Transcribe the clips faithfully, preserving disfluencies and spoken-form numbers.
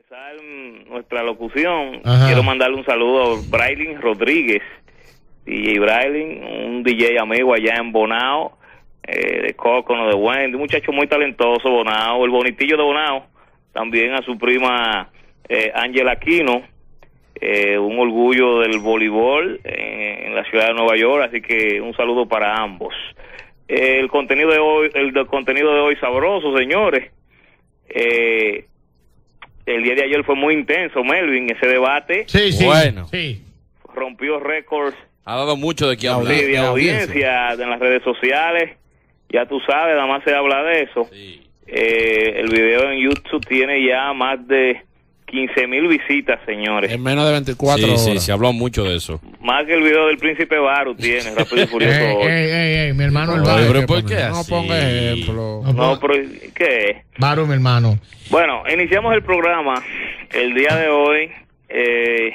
comenzar nuestra locución, Ajá. quiero mandarle un saludo a Braylin Rodríguez, D J Braylin, un D J amigo allá en Bonao, eh, de Cocono, de Wendy, un muchacho muy talentoso, Bonao, el bonitillo de Bonao, también a su prima eh, Ángela Aquino, eh, un orgullo del voleibol eh, en la ciudad de Nueva York, así que un saludo para ambos. Eh, el contenido de hoy, el, el contenido de hoy sabroso, señores. Eh, el día de ayer fue muy intenso, Melvin, ese debate. Sí, sí. Bueno. Sí. Rompió récords. Ha dado mucho de qué hablar. Sí, de audiencia en las redes sociales. Ya tú sabes, nada más se habla de eso. Sí. Eh, el video en YouTube tiene ya más de quince mil visitas, señores. En menos de veinticuatro sí, horas. Sí, se habló mucho de eso. Más que el video del Príncipe Baru tiene, Rápido y Furioso. Ey, ey, ey, ey, mi hermano el No, Baru. pero ¿por qué No así? ponga ejemplo. No, pero ¿qué? Baru, mi hermano. Bueno, iniciamos el programa el día de hoy, eh,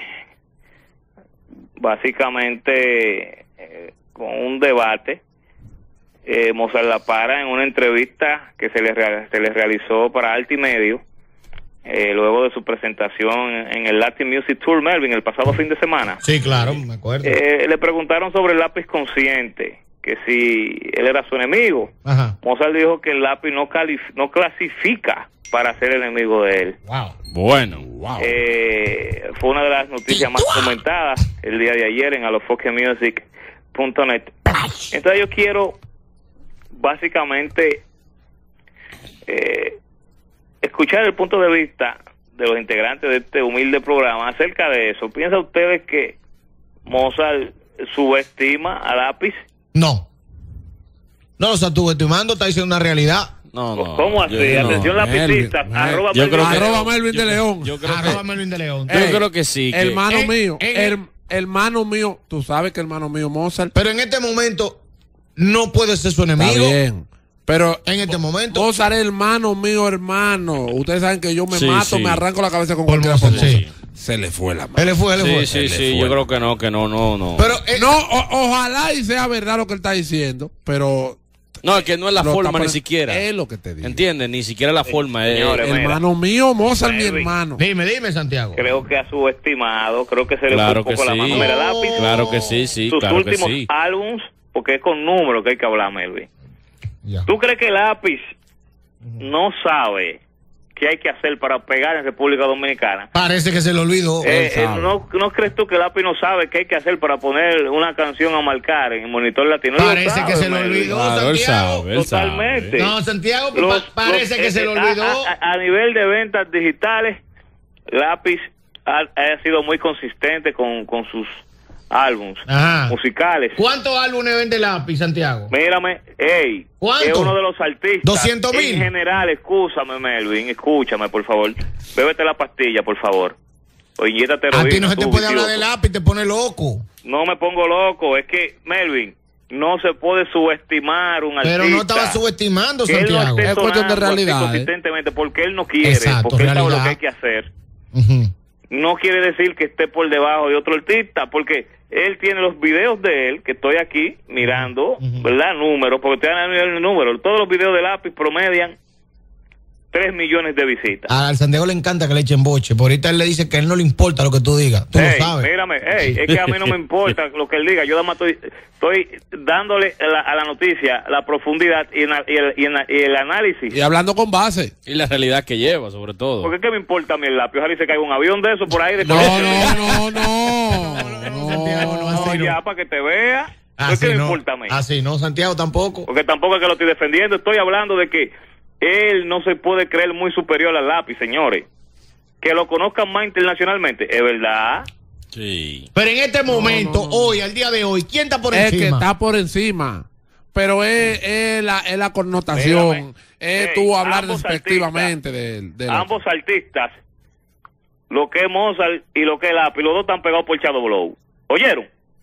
básicamente eh, con un debate. Eh, Mozart La Para en una entrevista que se le, rea- se le realizó para Altimedio, eh, luego de su presentación en el Latin Music Tour, Melvin, el pasado fin de semana. Sí, claro, me acuerdo. Eh, le preguntaron sobre el lápiz consciente, que si él era su enemigo. Ajá. Mozart dijo que el lápiz no, calif- no clasifica para ser enemigo de él. Wow. Bueno. Wow. Eh, fue una de las noticias más comentadas el día de ayer en alofoque music punto net. Entonces yo quiero básicamente eh, escuchar el punto de vista de los integrantes de este humilde programa acerca de eso. ¿Piensan ustedes que Mozart subestima a Lápiz? No. No lo está subestimando, está diciendo una realidad. No, no. ¿Cómo así? Yo, Atención, no. lapicista. Melvin, Arroba yo Melvin creo que- de Arroba León. Melvin de León. yo creo Arroba que- Melvin de León. Yo Ey, creo que sí. Que, Hermano en- mío, en- her- hermano mío, tú sabes que hermano mío Mozart Pero en este momento no puede ser su está enemigo. bien. Pero En este momento. Mozart es hermano mío, hermano. Ustedes saben que yo me Sí, mato, sí. me arranco la cabeza con Por cualquiera Mozart, por Mozart. sí. Se le fue la mano. Él le fue, él le sí, fue. sí, Él sí. fue. Yo creo que no, que no, no, no. Pero eh, No, o- ojalá y sea verdad lo que él está diciendo, pero no, es que no es la lo forma está ni poniendo- siquiera. Es lo que te digo. ¿Entiendes? Ni siquiera la forma. Es, señores, mira. Hermano mío, Mozart, mi Melvin. hermano. dime, dime, Santiago. Creo que ha subestimado, creo que se le Claro fue un que poco la sí. mano. Mira, Lápiz, Claro que sí, sí, sus claro que últimos sí. álbums, porque es con números que hay que hablar, Melvin. Ya. ¿Tú crees que Lápiz no sabe qué hay que hacer para pegar en República Dominicana? Parece que se le olvidó. Eh, eh, sabe. ¿no, ¿No crees tú que Lápiz no sabe qué hay que hacer para poner una canción a marcar en el monitor latino? Él lo Parece sabe, que se le Melvin. olvidó, Claro, él Santiago. sabe, él sabe. Totalmente. No, Santiago, pa- Los- parece los- que se le eh, olvidó. A, a- a nivel de ventas digitales, Lápiz ha, ha sido muy consistente con, con sus álbums Ajá. musicales. ¿Cuántos álbumes vende Lápiz, Santiago? Mírame, ey, ¿Cuánto? es uno de los artistas. ¿doscientos mil? En general, escúchame, Melvin, escúchame, por favor. Bébete la pastilla, por favor. O inyétate A ti heroína, no se te tú, puede hablar vicioso. de Lápiz, te pone loco. No me pongo loco, es que, Melvin, no se puede subestimar un artista. Pero no estaba subestimando, Que él no Santiago. esté Es cuestión de sonando así realidad, ¿eh? consistentemente porque él no quiere, Exacto, porque él sabe lo realidad. que hay que hacer. Ujú. No quiere decir que esté por debajo de otro artista, porque él tiene los videos de él, que estoy aquí mirando, ¿verdad? Números, porque te dan el número. Todos los videos de Lápiz promedian tres millones de visitas. Al Santiago le encanta que le echen boche. Por ahorita él le dice que a él no le importa lo que tú digas. Tú Ey, lo sabes. mírame, ey, es que a mí no me importa lo que él diga. Yo nada más estoy, estoy dándole a la, a la noticia la profundidad y, na- y el, y el- y el análisis. Y hablando con base. Y la realidad que lleva, sobre todo. Porque qué me importa a mí el lápiz. Ojalá y se caiga un avión de eso por ahí. De No, colegio. no, no, no. Santiago, no, No, así no. ya para que te vea. ¿Por Así qué me no. importa a mí? Así no, Santiago tampoco. Porque tampoco es que lo estoy defendiendo. Estoy hablando de que él no se puede creer muy superior al lápiz, señores. Que lo conozcan más internacionalmente. Es verdad. Sí. Pero en este momento, no, no. hoy, al día de hoy, ¿quién está por Es encima? que está por encima. Pero es, es, la, es la connotación. Mírame. Es Ey, tú hablar ambos despectivamente de, de lo- Ambos artistas, lo que es Mozart y lo que es lápiz, los dos están pegados por Shadow Blow. ¿Oyeron?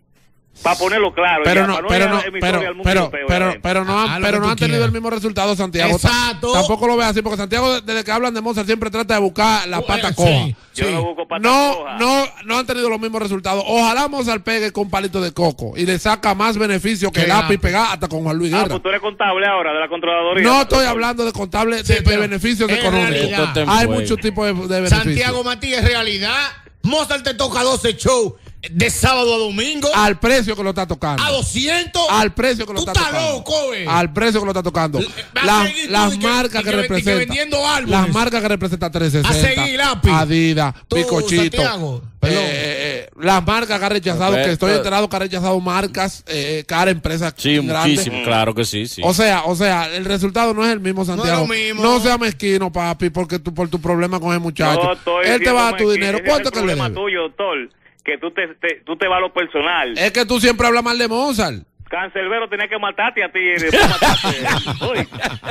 Para ponerlo claro. Pero ya, no, para pero ir a no, la emisora pero, y al mundo pero, europeo, pero, ya. pero no Ah, han, lo pero que no tú han tenido quieras. el mismo resultado, Santiago. Exacto. Tampoco lo ve así, porque Santiago, desde que hablan de Mozart, siempre trata de buscar la pata Sí, coja. Yo sí. no busco pata No, coja. no, no han tenido los mismos resultados. Ojalá Mozart pegue con palito de coco y le saca más beneficio que Que el lápiz lápiz. pegar hasta con Juan Luis Ah, Guerra. pues tú eres contable ahora de la Contraloría. No estoy hablando de contable Sí, de, de pero beneficios en económicos. realidad, Esto te Hay envuelve. muchos tipos de, de beneficios. Santiago Matías, realidad. Mozart te toca doce shows de sábado a domingo Al precio que lo está tocando. a doscientos. Al precio que lo Tú está estás tocando. loco, eh. Al precio que lo está tocando. Va a Las, seguir tú las y que- marcas y que, que- y que representa. vendiendo álbumes. Las marcas que representa trescientos sesenta. A seguir, lápiz. Adidas, Tú, Picochito. Santiago, eh, perdón. eh, las marcas que ha rechazado, Pero- que estoy pero- enterado que ha rechazado marcas, eh, cara empresas Sí, grandes. muchísimo, claro que sí, sí. O sea, o sea, el resultado no es el mismo, Santiago. lo mismo. No sea mezquino, papi, porque tú por tu problema con el muchacho. No estoy Él te va a dar tu diciéndome dinero. que ese ¿Cuánto es que el le problema debe? tuyo, doctor, que tú te, te- tú te vas a lo personal. Es que tú siempre hablas mal de Mozart. Cancerbero tenía que matarte a ti y después matarte. Uy.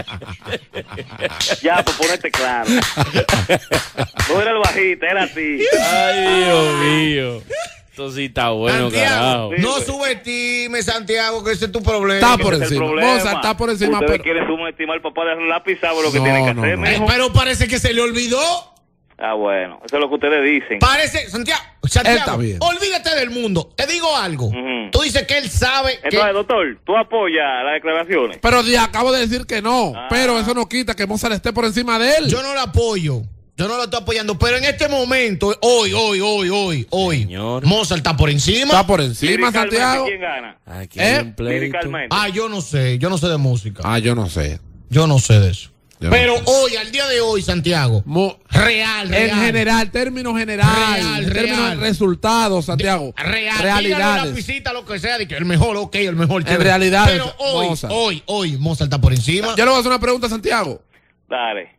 Ya, pues ponerte claro. No era el bajita, era a ti. Ay, Dios mío. Esto sí está bueno, Santiago, carajo. Sí, no güey. subestime, Santiago, que ese es tu problema. Está Ese por es el encima. problema. Mozart está por encima, Ustedes pero- quieren subestimar al papá de lápiz, sabe lo que No, tiene que no, hacer, no. Eh, mijo. pero parece que se le olvidó. Ah, bueno, eso es lo que ustedes dicen. Parece, Santiago, Santiago, Está bien. olvídate del mundo. Te digo algo. Ujú. Tú dices que él sabe Entonces, que... doctor, ¿tú apoyas las declaraciones? Pero ya acabo de decir que no. Ah. Pero eso no quita que Mozart esté por encima de él. Yo no lo apoyo. Yo no lo estoy apoyando. Pero en este momento, hoy, hoy, hoy, hoy, hoy, Señor. Mozart está por encima. Está por encima, Liricalmente, Santiago. ¿quién gana? Aquí ¿Eh? hay un pleito. Liricalmente. Ah, yo no sé. Yo no sé de música. Ah, yo no sé. Yo no sé de eso. Yo Pero no sé. hoy, al día de hoy, Santiago, Mo- real, real. En general, términos generales, Real, en términos real. de resultados, Santiago. Real, dígale realidades. la visita, lo que sea, de que el mejor, ok, el mejor. En chévere. realidad, Pero hoy, Mozart. hoy, hoy, Mozart está por encima. Yo le voy a hacer una pregunta a Santiago. Dale.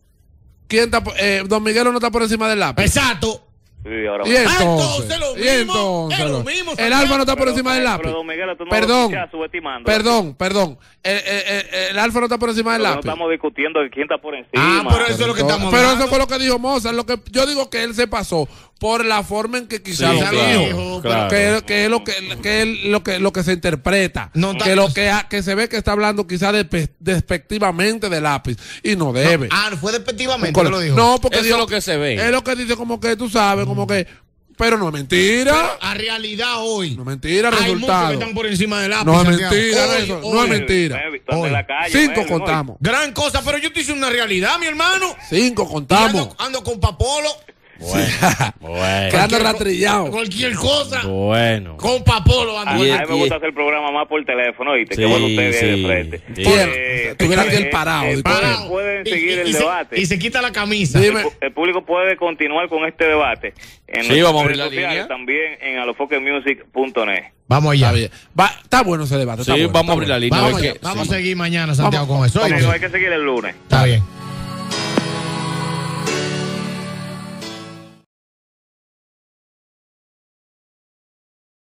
¿Quién está por- eh, Don Miguelo no está por encima del lápiz? Exacto. Sí, ahora Y va. entonces, Ah, entonces lo y mismo, entonces, es lo lo- mismo, el Santiago. alfa no está por Pero, encima del pero, lápiz. don Miguel, tú no lo Perdón, escuchas subestimando. perdón, perdón. El, el- el- el alfa no está por encima del Pero no lápiz. estamos discutiendo de quién está por encima. Ah, pero eso es lo que Entonces- estamos pero hablando. eso fue lo que dijo Mozart. Lo que yo digo que él se pasó por la forma en que quizás Sí, lo claro, dijo. claro. Que, que es lo que, que es lo que lo que se interpreta. No, que ta- lo que, ha- que se ve que está hablando quizás despe- despectivamente de lápiz. Y no debe. Ah, fue despectivamente Un que lo dijo. No, porque Eso dijo- es lo que se ve. Es lo que dice como que tú sabes, como que. Pero no es mentira. A realidad hoy. No es mentira, Hay muchos que resultado. están por encima del lápiz. No es Santiago. mentira Hoy, eso, hoy. no es mentira. Melvin, están de Hoy. la calle, Cinco Melvin, contamos. Gran cosa, pero yo te hice una realidad, mi hermano. Cinco Y contamos. Ando, ando con Papolo. Bueno, Que bueno, anda Cualquier- rastrillado. Cualquier cosa. bueno. Con Papolo A, ando. Y- a mí me y- gusta hacer el programa más por teléfono, ¿oíste? Sí, Que bueno ustedes sí. de frente. Sí. Eh, Estuviera aquí eh, el parado, eh, disculpe. pueden, pueden Y- seguir y- el y se- debate. y se quita la camisa. Dime. El, pu- el público puede continuar con este debate en Sí, nuestras vamos a redes abrir la sociales, línea. también en alofoquemusic punto net. Vamos allá. Está bien. Va- está bueno ese debate. está Sí, bueno, vamos está a abrir la bueno. línea. Vamos, a ver allá. qué- Vamos sí. a seguir mañana, Santiago, Vamos, con eso. Bueno, ¿oíste? hay que seguir el lunes. Está bien.